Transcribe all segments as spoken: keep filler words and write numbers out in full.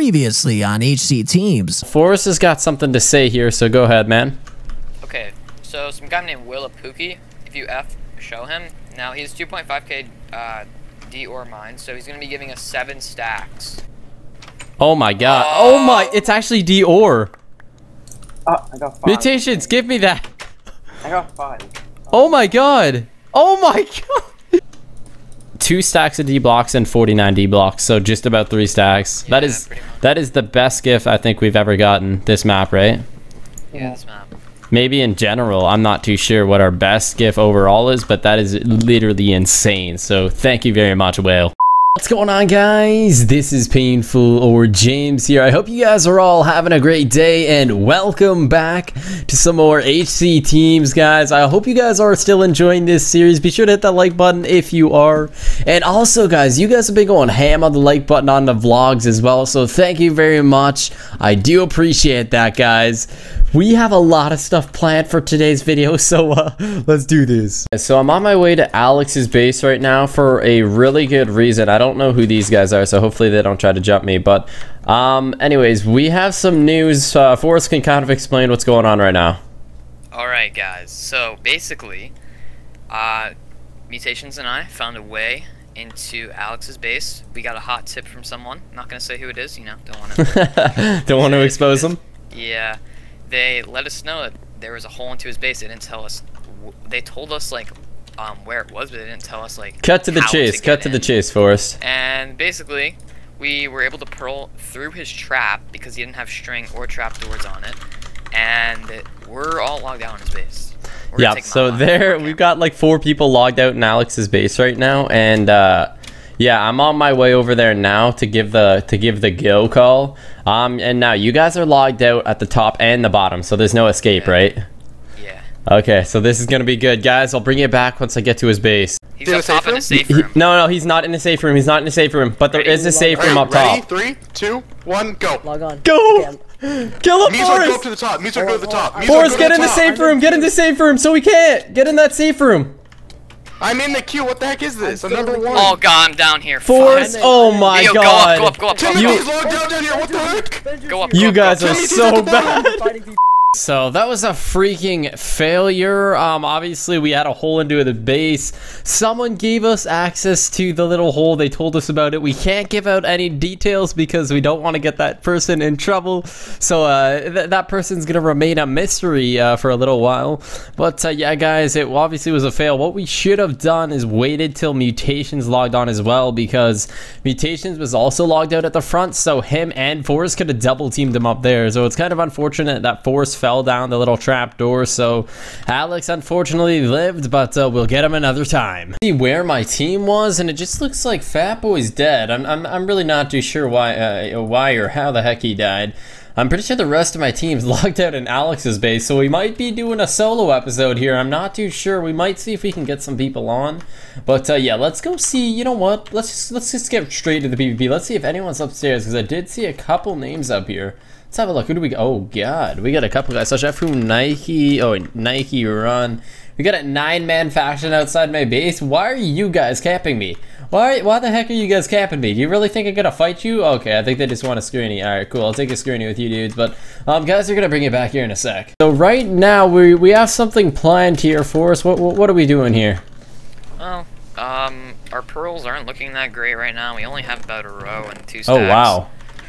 Previously on H C Teams. Forrest has got something to say here, so go ahead, man. Okay, so some guy named Willapuki, if you F, show him. Now he's two point five K uh, D or mine, so he's going to be giving us seven stacks. Oh my god. Oh, oh my, it's actually D or. Oh, I got five. Mutations, give me that. I got five. Oh my god. Oh my god. Two stacks of D blocks and forty-nine D blocks, so just about three stacks. Yeah, that is that is the best gift I think we've ever gotten this map, right? Yeah, this map. Maybe in general, I'm not too sure what our best gift overall is, but that is literally insane. So thank you very much, Whale. What's going on, guys? This is Painful or James here. I hope you guys are all having a great day and welcome back to some more H C Teams, guys. I hope you guys are still enjoying this series. Be sure to hit that like button if you are. And also, guys, you guys have been going ham on the like button on the vlogs as well, so thank you very much. I do appreciate that, guys. We have a lot of stuff planned for today's video, so uh, let's do this. So I'm on my way to Alex's base right now for a really good reason. I don't know who these guys are, so hopefully they don't try to jump me. But um, anyways, we have some news. Uh, Forrest can kind of explain what's going on right now. Alright, guys. So basically, uh, Mutations and I found a way into Alex's base. We got a hot tip from someone. Not going to say who it is, you know. Don't want to. Don't want to expose them? Yeah. They let us know that there was a hole into his base. They didn't tell us. They told us like um, where it was, but they didn't tell us like. Cut to the chase. To cut to in. the chase, Forrest. And basically, we were able to pearl through his trap because he didn't have string or trapdoors on it, and we're all logged out on his base. We're Yeah. So there, we've got like four people logged out in Alex's base right now, and uh, yeah, I'm on my way over there now to give the to give the go call. Um, and now you guys are logged out at the top and the bottom, so there's no escape, yeah. right? Yeah. Okay, so this is gonna be good, guys. I'll bring it back once I get to his base. He's up top in a safe He, room. no, no, he's not in the safe room. He's not in the safe room, but there Ready? is a safe room Right, up ready? top. Three, two, one, go. Log on. Go! Okay, Kill him, Mizar, go Forrest! up to the top. Mizar, go to the top. Mizar, Forrest, go get to in the the top. safe room. Get in the safe room, so we can't. Get in that safe room. I'm in the queue. What the heck is this? I'm number one. Oh god, I'm down here. Forrest, Fuck. oh my Yo, god. Go up, go up, go up. Timothy's You- logged out down here. What the heck? Go up. You go up, guys go are up. Timmy's so at the bottom. bad. So that was a freaking failure. Um, obviously we had a hole into the base. Someone gave us access to the little hole. They told us about it. We can't give out any details because we don't want to get that person in trouble. So uh, th that person's gonna remain a mystery uh, for a little while. But uh, yeah, guys, it obviously was a fail. What we should have done is waited till Mutations logged on as well, because Mutations was also logged out at the front. So him and Forrest could have double teamed him up there. So it's kind of unfortunate that Forrest fell down the little trap door, so Alex unfortunately lived, but uh, we'll get him another time. See where my team was, and it just looks like Fat Boy's dead. I'm, I'm, I'm really not too sure why uh, why or how the heck he died. I'm pretty sure the rest of my team's logged out in Alex's base, so we might be doing a solo episode here. I'm not too sure. We might see if we can get some people on, but uh, yeah, let's go see. You know what? Let's just, let's just get straight to the PvP. Let's see if anyone's upstairs, because I did see a couple names up here. Let's have a look. Who do we got? Oh god, we got a couple guys. Such F who Nike. Oh, Nike Run. We got a nine-man faction outside my base. Why are you guys camping me? Why? Why the heck are you guys camping me? Do you really think I'm gonna fight you? Okay, I think they just want a screeny. All right, cool. I'll take a screeny with you dudes. But um, guys, are gonna bring it back here in a sec. So right now we we have something planned here for us. What what, what are we doing here? Well, um, our pearls aren't looking that great right now. We only have about a row and two stacks. Oh wow.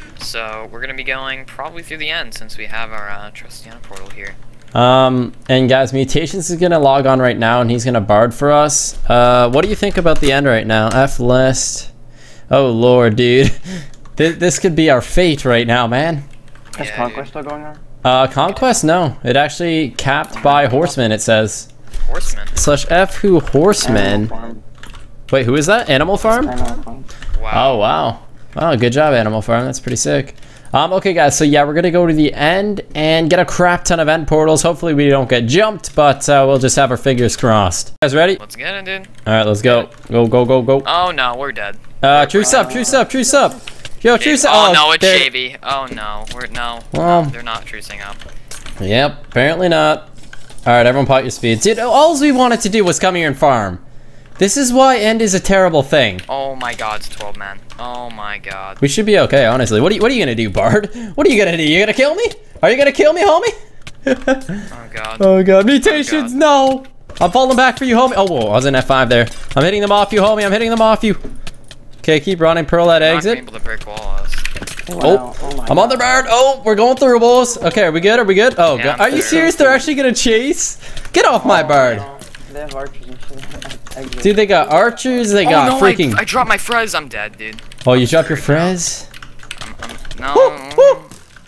So we're gonna be going probably through the end since we have our uh, Trustiana portal here. Um, and guys, Mutations is gonna log on right now, and he's gonna bard for us. Uh, what do you think about the end right now? F list. Oh lord, dude, this, this could be our fate right now, man. Is Yeah, Conquest dude. still going on? Uh, Conquest, no, it actually capped by Horseman. It says Horseman. slash F who Horseman. Animal Farm. Wait, who is that? Animal Farm? Animal Farm. Wow. Oh wow, wow, good job, Animal Farm. That's pretty sick. Um, okay guys, so yeah, we're gonna go to the end and get a crap ton of end portals. Hopefully we don't get jumped, but uh, we'll just have our fingers crossed. You guys ready? Let's get it, dude. All right, let's go. Go, go, go, go. Oh no, we're dead. Uh, truce up, truce up, truce up. Yo, truce up. Oh no, it's there- Shavy. Oh no, we're no. Well- no, they're not trucing up. Yep, apparently not. All right, everyone pot your speeds. Dude, all we wanted to do was come here and farm. This is why end is a terrible thing. Oh my god, it's twelve man. Oh my god. We should be okay, honestly. What are you, what are you gonna do, Bard? What are you gonna do? You gonna kill me? Are you gonna kill me, homie? Oh god. Oh god, mutations, Oh, no! I'm falling back for you, homie. Oh, whoa, I was in F five there. I'm hitting them off you, homie. I'm hitting them off you. Okay, keep running, Pearl at I'm exit. not able to break wall us. Oh, Oh my I'm on the God. bird. Oh, we're going through, boys. Okay, are we good? Are we good? Oh, Yeah, god. I'm Are you through. serious? They're actually gonna chase? Get off my Oh, bird. no. They have archers and shit. Exit. Dude, they got archers. They got oh no, freaking. I, I dropped my Frez. I'm dead, dude. Oh, you dropped your Frez? I'm, I'm, no. Woo, woo.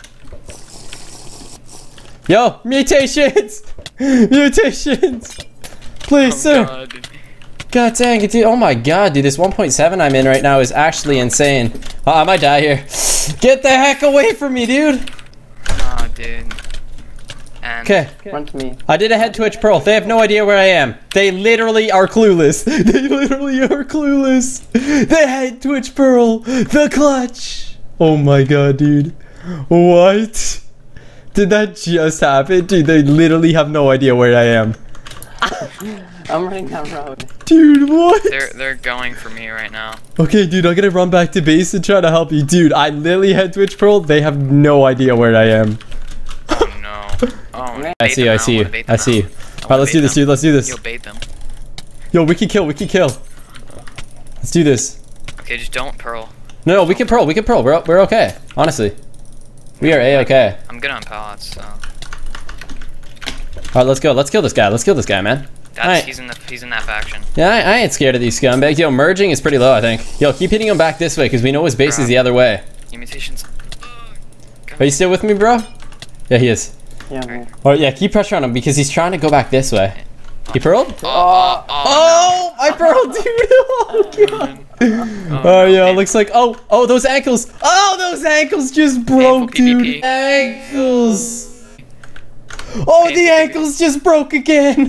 Yo, mutations! Mutations! Please, Oh, sir. God. God dang it, dude. Oh my god, dude. This one point seven I'm in right now is actually insane. Oh, I might die here. Get the heck away from me, dude. Nah, dude. And Okay. Run to me. I did a head twitch Pearl. They have no idea where I am. They literally are clueless. They literally are clueless. The head twitch Pearl. The clutch. Oh my god, dude. What? Did that just happen? Dude, they literally have no idea where I am. I'm running down road. Dude, what? they're they're going for me right now. Okay, dude, I'm gonna run back to base and try to help you. Dude, I literally had Twitch Pearl. They have no idea where I am. Oh no. Oh, Man. I bait see you, them I now, see you. wanna bait I them see you. now. Alright, wanna let's do bait this, them. dude. Let's do this. Yo, bait them. Yo, we can kill. We can kill. Let's do this. Okay, just don't pearl. No, no, we can Pearl. We can Pearl. We're, we're okay. Honestly. We are A-okay. I'm good on pallets, so Alright, let's go. Let's kill this guy. Let's kill this guy, man. that's Alright. he's in the he's in that faction. Yeah, I, I ain't scared of these scumbags. Yo, merging is pretty low, I think. Yo, keep hitting him back this way, because we know his base is the other way. Mutations. Are you still with me, bro? Yeah, he is. Yeah, man. Alright, yeah, keep pressure on him, because he's trying to go back this way. He pearled? Oh, oh, Oh, I pearled, dude! Oh, God. Oh, yeah, looks like... Oh, oh, those ankles! Oh, those ankles just broke, Painful dude! P V P. Ankles! Oh, the Painful ankles just broke again!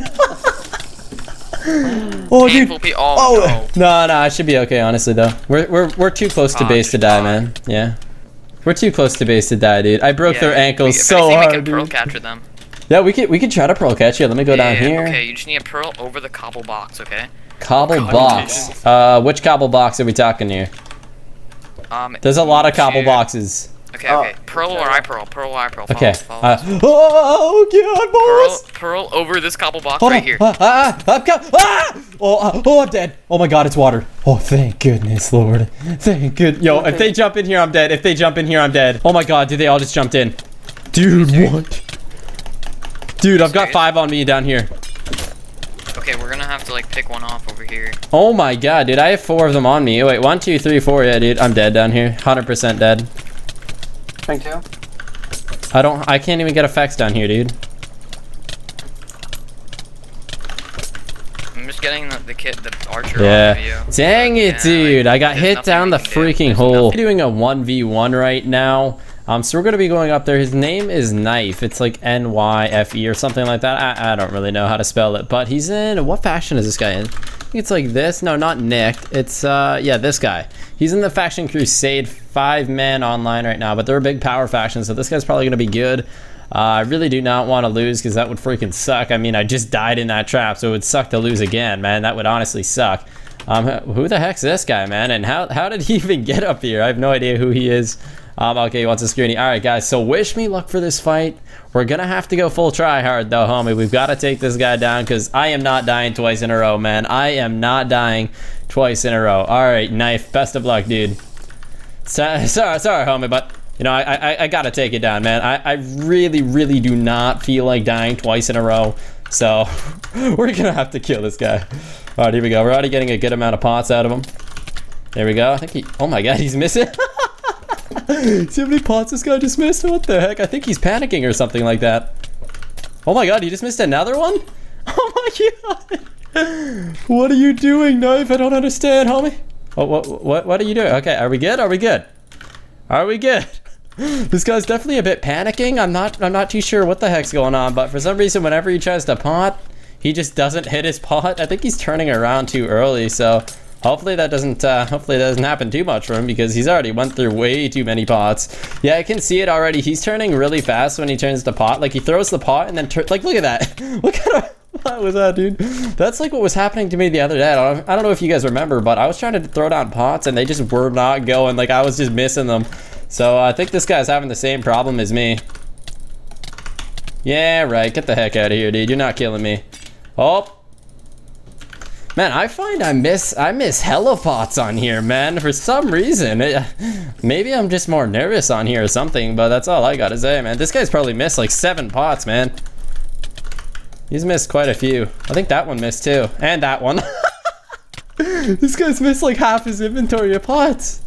Oh, dude! Painful P- oh, Oh, no, no, I should be okay, honestly, though. We're, we're, we're too close to Oh, base to just die, die. man. Yeah. We're too close to base to die, dude. I broke Yeah, their we- ankles if so anything, we hard, can pearl dude. capture them. Yeah, we could we could try to pearl catch you. Let me go down Yeah, here. Okay, you just need a pearl over the cobble box, okay? Cobble God, box. dude. Uh, which cobble box are we talking here? Um, There's a lot of you cobble shoot- boxes. Okay, Oh, okay. Pearl or I pearl? Pearl or I pearl? Follow Okay. us, follow Uh, us. oh, God, Pearl, boys! pearl over this cobble box Hold right on. here. Ah, ah, ah, I'm co- ah! Oh, uh, oh, I'm dead. Oh my God, it's water. Oh, thank goodness, Lord. Thank good. Yo, if they jump in here, I'm dead. If they jump in here, I'm dead. Oh my God, dude, they all just jumped in. Dude, what? Dude, I've got Serious? five on me down here. Okay, we're gonna have to like pick one off over here. Oh my God, dude, I have four of them on me. Wait, one, two, three, four. Yeah, dude, I'm dead down here. one hundred percent dead. Thank you. I don't, I can't even get effects down here, dude. I'm just getting the, the kid, the archer Yeah. off of you. Dang it, Yeah, like, dude. I got there's hit nothing down we the can do. freaking There's hole. nothing. We're doing a one v one right now. Um, so we're going to be going up there. His name is Knife. It's like N Y F E or something like that. I, I don't really know how to spell it. But he's in... What faction is this guy in? I think it's like this. No, not Nick. It's, uh, yeah, this guy. He's in the faction Crusade. Five-man online right now. But they're a big power faction. So this guy's probably going to be good. Uh, I really do not want to lose because that would freaking suck. I mean, I just died in that trap. So it would suck to lose again, man. That would honestly suck. Um, who the heck's this guy, man? And how, how did he even get up here? I have no idea who he is. Um, okay, he wants a screening. All right, guys, so wish me luck for this fight. We're going to have to go full try hard, though, homie. We've got to take this guy down because I am not dying twice in a row, man. I am not dying twice in a row. All right, Knife, best of luck, dude. So, sorry, sorry, homie, but, you know, I, I, I got to take it down, man. I, I really, really do not feel like dying twice in a row. So, we're going to have to kill this guy. All right, here we go. We're already getting a good amount of pots out of him. There we go. I think he... Oh, my God, he's missing. See how many pots this guy just missed? What the heck? I think he's panicking or something like that. Oh my God, he just missed another one? Oh my God. What are you doing, Knife? I don't understand, homie. Oh, what, what, what are you doing? Okay, are we good? Are we good? Are we good? This guy's definitely a bit panicking. I'm not, I'm not too sure what the heck's going on, but for some reason, whenever he tries to pot, he just doesn't hit his pot. I think he's turning around too early, so... Hopefully that doesn't uh, hopefully that doesn't happen too much for him because he's already went through way too many pots. Yeah, I can see it already. He's turning really fast when he turns the pot. Like he throws the pot and then tur like look at that. What kind of What was that, dude? That's like what was happening to me the other day. I don't, I don't know if you guys remember, but I was trying to throw down pots and they just were not going. Like I was just missing them. So I think this guy's having the same problem as me. Yeah, right. Get the heck out of here, dude. You're not killing me. Oh. Man, I find I miss I miss hella pots on here, man. For some reason. It, maybe I'm just more nervous on here or something, but that's all I gotta say, man. This guy's probably missed like seven pots, man. He's missed quite a few. I think that one missed too. And that one. This guy's missed like half his inventory of pots.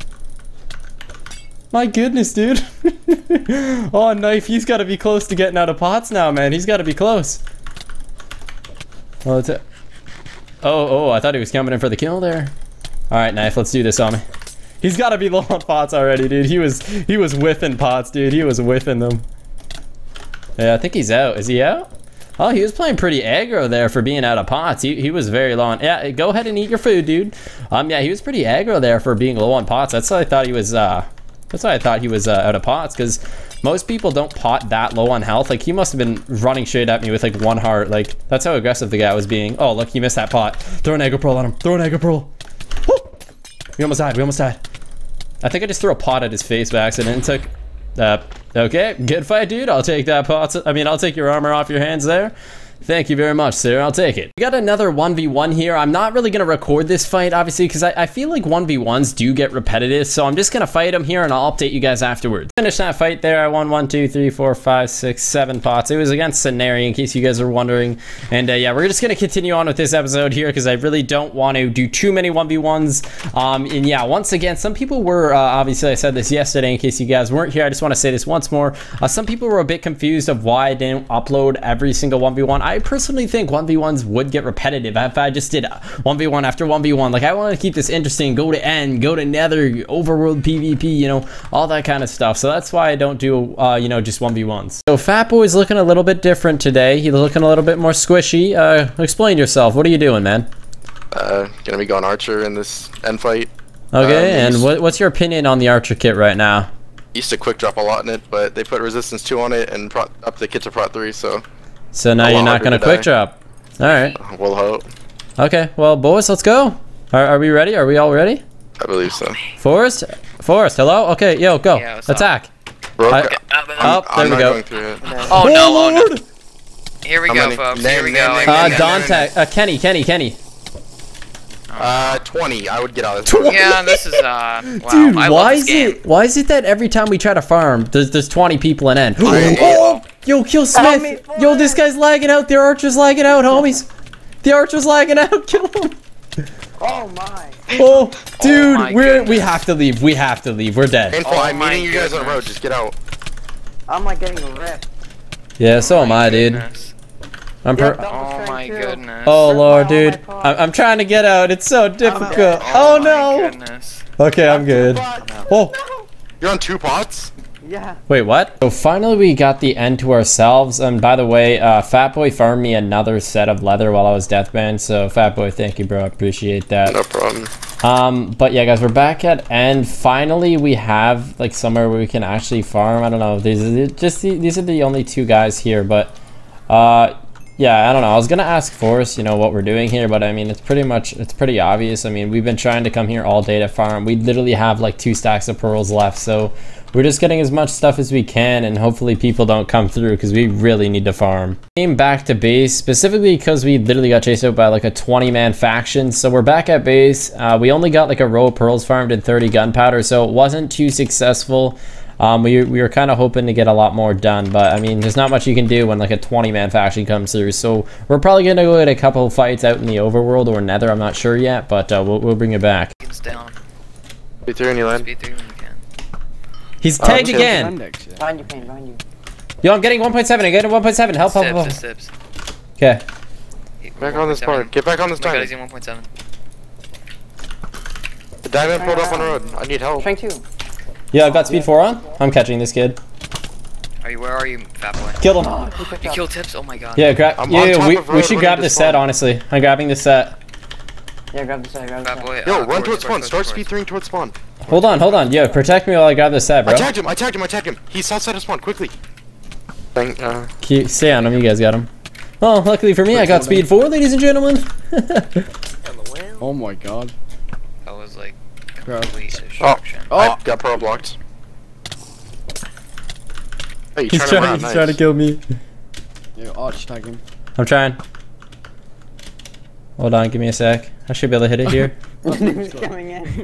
My goodness, dude. Oh, Knife, he's gotta be close to getting out of pots now, man. He's gotta be close. Oh, it's a Oh, oh, I thought he was coming in for the kill there. All right, Knife, let's do this on me. He's got to be low on pots already, dude. He was he was whiffing pots, dude. He was whiffing them. Yeah, I think he's out. Is he out? Oh, he was playing pretty aggro there for being out of pots. He, he was very low on... Yeah, go ahead and eat your food, dude. Um, yeah, he was pretty aggro there for being low on pots. That's why I thought he was... Uh, that's why I thought he was uh, out of pots, because most people don't pot that low on health. Like, he must have been running straight at me with, like, one heart. Like, that's how aggressive the guy was being. Oh, look, he missed that pot. Throw an Aggro Pearl on him. Throw an Aggro Pearl. Woo! We almost died. We almost died. I think I just threw a pot at his face by accident and took... Uh, okay, good fight, dude. I'll take that pot. I mean, I'll take your armor off your hands there. Thank you very much, sir. I'll take it. We got another one v one here. I'm not really going to record this fight, obviously, because I, I feel like one v ones do get repetitive. So I'm just going to fight him here, and I'll update you guys afterwards. Finish that fight there. I won one, two, three, four, five, six, seven pots. It was against Scenarii, in case you guys are wondering. And uh, yeah, we're just going to continue on with this episode here, because I really don't want to do too many one v ones. Um, and yeah, once again, some people were, uh, obviously, I said this yesterday, in case you guys weren't here. I just want to say this once more. Uh, some people were a bit confused of why I didn't upload every single one v one. I personally think one v ones would get repetitive if I just did one v one after one v one. Like, I want to keep this interesting. Go to end, go to nether, overworld PvP, you know, all that kind of stuff. So that's why I don't do, uh, you know, just one v ones. So Fatboy's looking a little bit different today. He's looking a little bit more squishy. Uh, explain yourself. What are you doing, man? Uh, gonna be going Archer in this end fight. Okay, um, and what, what's your opinion on the Archer kit right now? Used to quick drop a lot in it, but they put resistance two on it and prot, up the kit to prot three, so... So now you're not going to quick drop. All right. We'll hope. Okay. Well, boys, let's go. Are, are we ready? Are we all ready? I believe so. Forrest? Forrest, hello? Okay, yo, go. Yeah, what's Attack. Bro, I- I'm, Oh, there I'm we not go. going through it. Oh no, oh no. Here we How go, many? folks. Name, Here we name, go. name, Uh, name, Dante, uh, Kenny, Kenny, Kenny. Uh, twenty. I would get out of this. Yeah, this is uh. Wow. Dude, I love why this is game. it? Why is it that every time we try to farm, there's there's twenty people in end? I- Oh, yo, kill Smith. me, Yo, this guy's lagging out. The Archer's lagging out, homies. The Archer's lagging out. Kill him. Oh my. Oh, dude, my we're we goodness. have to leave. We have to leave. We're dead. Painful, Oh I'm my meeting you guys on the road. goodness. Just get out. I'm like getting ripped. Yeah, so am I, dude. Goodness. I'm Yeah, per. that was Oh trying my to. goodness. Oh Rip lord, my- all my dude. pots. I'm, I'm trying to get out. It's so difficult. dead. Oh, my no. Goodness. Okay, I'm good. But- Oh, You're on two pots? Yeah. wait, what? So finally we got the end to ourselves. And by the way, uh, Fatboy farmed me another set of leather while I was deathbanned. So Fatboy, thank you, bro. I appreciate that. No problem. Um, but yeah, guys, we're back at end. Finally, we have like somewhere where we can actually farm. I don't know. These are the- just the, these are the only two guys here, but uh, yeah, I don't know. I was gonna ask Forrest, you know, what we're doing here, but I mean, it's pretty much it's pretty obvious. I mean, we've been trying to come here all day to farm. We literally have like two stacks of pearls left, so we're just getting as much stuff as we can, and hopefully people don't come through because we really need to farm. Came back to base specifically because we literally got chased out by like a twenty man faction. So we're back at base. Uh, we only got like a row of pearls farmed and thirty gunpowder, so it wasn't too successful. Um, we, we were kind of hoping to get a lot more done, but I mean, there's not much you can do when like a twenty man faction comes through. So we're probably gonna go at a couple of fights out in the overworld or nether. I'm not sure yet, but uh, we'll, we'll bring it back. It's down. Speed through and you land. Speed through when you can. He's tagged okay. again. Behind you, Pain, behind you. Yo, I'm getting one point seven. I'm getting one point seven. Help, help, help. Sips, sips, sips. Okay. Back on this part. Get back on this Oh my god, diamond. he's in one point seven. The diamond pulled up on the road. I need help. Strength two. Yeah, I've got speed four on. I'm catching this kid. Are you? Where are you, fat boy? Killed him. Oh, he picked You up. killed tips. Oh my god. Yeah, grab. I'm Yeah, on yeah, top we, of we road should running grab to this set, spawn. honestly. I'm grabbing this set. Yeah, grab the side, grab the Fat side. boy. Yo, uh, run towards- towards spawn. towards- Start towards- speed three towards spawn. Hold on, hold on. Yo, protect me while I grab this set, bro. I tagged him. I tagged him. I tagged him. He's south side of spawn. Quickly. Thank, uh, Keep, stay on him. You guys got him. Oh, luckily for me, I got speed four, ladies and gentlemen. Oh my god. That was like Bro. complete Oh, destruction. I got pro blocked. Hey, you He's turn trying, around, he's nice. trying to kill me. Yeah, arch tag him. I'm trying. Hold on, give me a sec. I should be able to hit it here. Who's coming in?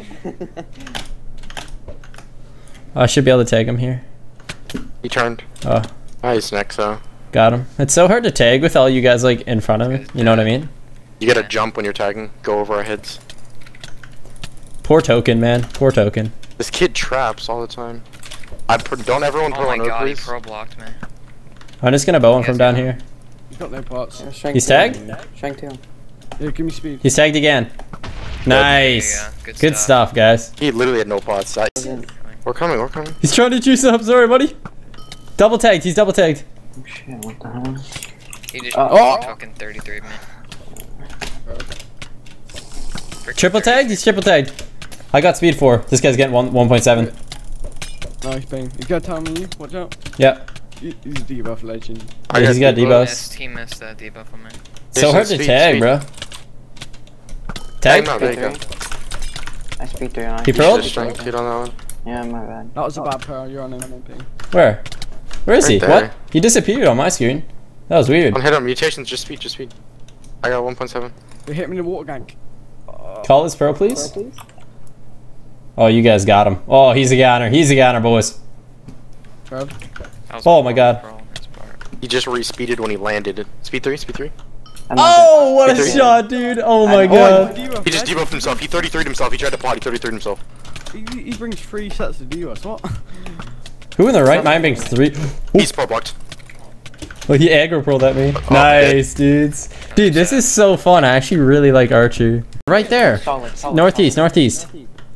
I should be able to tag him here. He turned. Oh, Nice, Nexo. got him. It's so hard to tag with all you guys like in front of me. You know what I mean? You gotta jump when you're tagging. Go over our heads. Poor token, man. Poor token. This kid traps all the time. I pr don't everyone Oh pro my on Earth, god, he please. pro blocked me. I'm just gonna bow him Yes, from down yeah. here. He's got no parts. Yeah, strength He's two. tagged? Strength two. Yeah, give me speed. He's tagged again. Nice. There you go. Good Good stuff. stuff, guys. He literally had no pots. I in. we're coming, we're coming. He's trying to juice up. Sorry, buddy. Double tagged. He's double tagged. Oh shit, what the hell? He just Uh, oh. fucking thirty-three me. Freaking Triple tagged. He's triple tagged. I got speed four. This guy's getting one one point seven. Nice bang. He's got time on you. Watch out. Yep. He- He's a debuff legend. I Yeah, he's got speed He low. debuffs. missed, he missed that debuff on me. So hard to Speed, tag, speed. bro. Tag Tag. him out, there you go. I speed three on. He You pro'd? should've strength two on that one. Yeah, my bad. That was a bad pearl. You're on M M P. Where? Where is Right he? there. What? He disappeared on my screen. That was weird. One hit him. Mutations, just speed, just speed. I got one point seven. They hit me in the water gank. Call this pro, please. Oh, you guys got him. Oh, he's a goner. He's a goner, boys. Pearl. That was Oh my god. pro on his part. He just re-speeded when he landed. Speed three, speed three. I'm not Oh, what a Three. shot, dude. Oh my I- god. He just debuffed himself. He thirty-three'd himself. He tried to pot. He thirty-three'd himself. He, he brings three sets of debuffs. What? Who in the right mind brings three? He's pro blocked. Well, he aggro pulled at me. Oh, Nice, dudes. Dude, this is so fun. I actually really like Archer. Right there. solid, solid. Northeast, northeast.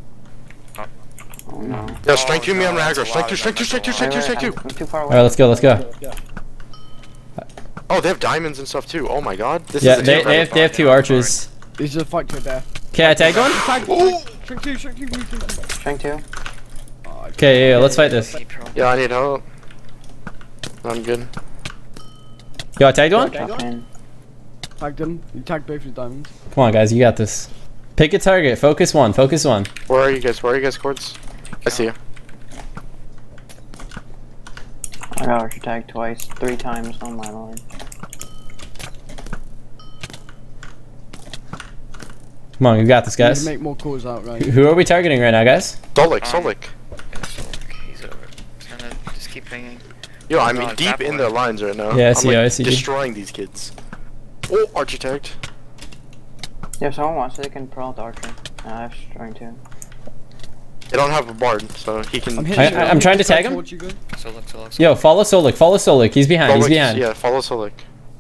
Oh no. Yo, strength two me on no, that's aggro. a Strength lot two, of strength two, them, strength two, that's a strength two, Wait, strength wait, two. I'm, I'm too far away. Alright, let's go, let's go. Oh, they have diamonds and stuff too. Oh my god. This Yeah, is a they, team they, have, they have two archers. He's just fight to the death. Okay, I tag one? Tag Oh! Shrink two, shrink two, shrink two. Strength two. Okay, yeah, yeah, let's fight this. He pro Yeah, I need help. I'm good. Yo, I tagged one? Drop in. Tagged him. You tagged both his diamonds. Come on, guys, you got this. Pick a target. Focus one. Focus one. Where are you guys? Where are you guys, Cords? I see you. I got archer tag twice, three times. Oh my lord. Come on, you got this, You need guys. to make more calls out, right? Who are we targeting right now, guys? Solik, Um, Solik. He's over. He's gonna just keep pinging. Yo, I'm God, deep that in boy. their lines right now. Yeah, I I'm, see like, you, I see you. destroying these kids. Oh, Archer tagged. Yeah, if someone wants to, they can pro the archer. Uh, I have strength two. They don't have a bard, so he can. I'm I- hitting I- you. I'm trying to tag him. Towards you, good. So look, so look. Yo, follow Solik. Follow Solik. He's behind. He's Solik, behind. Yeah, follow Solik.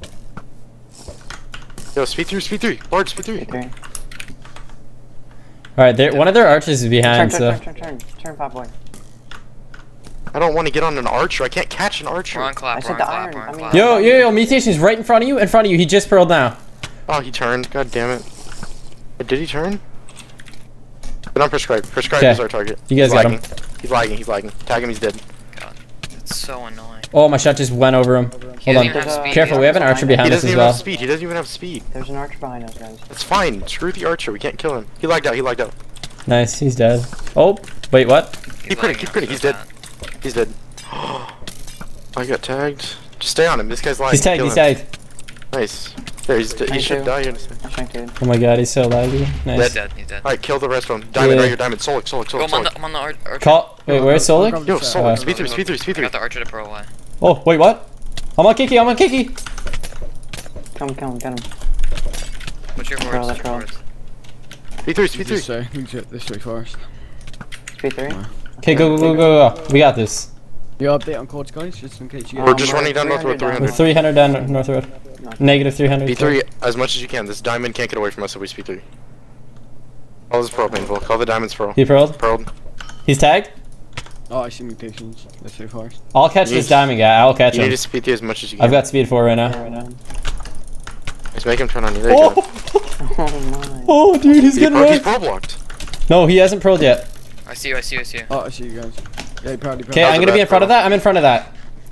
Yo, speed three, speed three, Bard, speed three. Three. Alright, there- one of their archers is Turn, behind, turn, so. turn, turn, turn, turn, fat boy. I don't want to get on an archer. I can't catch an archer. We're on clap, I we're said on the clap, iron, we're on I mean- clap. Yo, yo, yo, mutation's right in front of you. In front of you. He just pearled now. Oh, he turned. God damn it. Wait, did he turn? But I'm prescribed. Prescribed Okay. is our target. You guys he's got lagging. He's lagging. He's lagging. Tag him. He's dead. God, it's so annoying. Oh, my shot just went over him. He Hold doesn't on. even have speed. Careful, we have an archer He behind us doesn't as even have well. speed. He doesn't even have speed. There's an archer behind us, guys. That's fine. Screw the archer. We can't kill him. He lagged out. He lagged out. Nice, he's dead. Oh, wait, what? He's Keep critting. lagging Keep out critting. so He's dead. bad. He's dead. Oh, I got tagged. Just stay on him. This guy's lying. He's tagged, Kill he's him. tagged. Nice. There, he's he Thank should you. die here in a second. I strength two. Oh my god, he's so laggy. He's Nice. dead, he's dead. Alright, kill the rest of them. Diamond, Yeah. right here, Diamond. Solik, Solik, Go, Solik, I'm on the, Solik. I'm on the ar archer. Call. Wait, where's Solik? Yo, Uh, Solik, speed three, speed three, speed I three. got the archer to pro away. Oh, wait, what? I'm on Kiki, I'm on Kiki. Come, come, get him. What's your Pro, horse? let's roll. Speed three, speed three. This way. We can get this way first. Speed three. Okay, go, go, go, go, go. We got this. You update on chords, guys, just in case you. We're Um, just we're running down North Road three We're three hundred. three hundred down North Road. Negative three hundred. Speed three as much as you can. This diamond can't get away from us if we speed three. Call this pro painful. Call the diamonds pro. He pearled. Pearled. He's tagged. Oh, I see mutations. Let's go first. I'll catch You this need- diamond guy. I'll catch You need him. to speed three as much as you can. I've got speed four right now. Just make him turn on you. There you go. Oh, Oh my. oh, dude, he's He getting pro- he's wrecked. pro blocked. No, he hasn't pearled yet. I see you, I see you, I see you. Oh, I see you guys. Yeah, proudly proud. Okay, That was I'm a gonna be bad in front of pearl. that. I'm in front of that.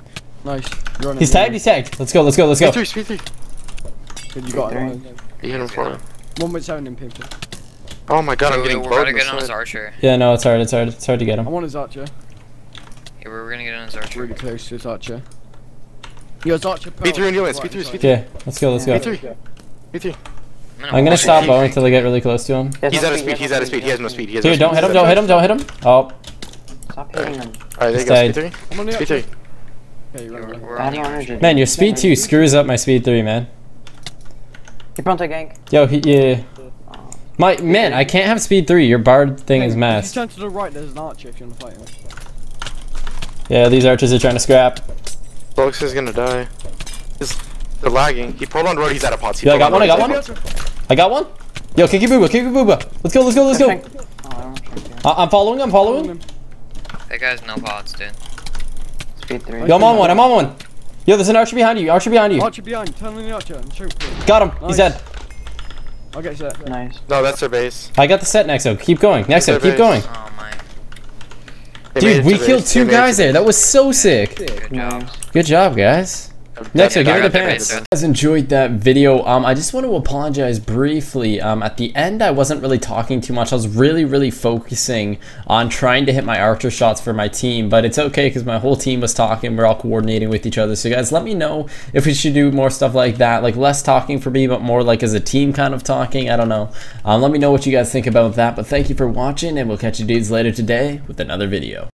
Nice. You're on He's it, tagged, he's tagged. Let's go, let's go, let's go. Speed three, speed three. Good, you got it. Three. You hit him for me. One with seven in paper. Oh my god, I'm Wait, getting wait, we're blowed gonna in get the on his side. archer. Yeah, no, it's hard, it's hard, it's hard to get I him. want his archer. Yeah, we're gonna get on his archer. Really close to his archer. He has archer. Speed three and you win, speed three, speed three. Yeah, let's go, let's go. Speed three. Speed three. I'm gonna stop bowing until I get really close to him. He has He's no out of speed, he's out of speed, he has no speed. He has no Dude, don't speed. hit him, don't hit him, don't hit him. Oh, Stop hitting him. Alright, there you go, Stayed. speed three. I'm on the Speed archer. three. Okay, you We're, run away. we're I on have the no archer. energy. man, your speed two screws up my speed three, man. He pronto gank. Yo, he, yeah. My, man, I can't have speed three. Your bard thing is If you mass. turn to the right, there's an archer if you want to fight him. Yeah, these archers are trying to scrap. Flux is gonna die. He's, they're lagging. He pulled on road, he's out of pots. He Yeah, I pulled got on one, I road, got he's one. out of pots. I got one. Yo, kick your booba, kick your booba. Let's go, let's go, let's go. Shank. Oh, I don't shank you. I I'm following, I'm following. him. That guy's no pods, dude. Speed three. Yo, I'm on one, I'm on one. Yo, there's an archer behind you, archer behind you. Archer behind. Turn on the archer and shoot. Got him, he's Nice. dead. I'll get set. Nice. No, that's their base. I got the set, Nexo. Keep going, Nexo, keep going. Oh my. They made Dude, it we to killed base. They two made it guys to there. That was so sick. Good job. Nice. Good job, guys. That's Nexo, give me I the got the pants. base. You guys enjoyed that video. Um, I just want to apologize briefly. Um, at the end, I wasn't really talking too much. I was really, really focusing on trying to hit my archer shots for my team, but it's okay because my whole team was talking. We're all coordinating with each other. So guys, let me know if we should do more stuff like that, like less talking for me, but more like as a team kind of talking. I don't know. Um, let me know what you guys think about that. But thank you for watching, and we'll catch you dudes later today with another video.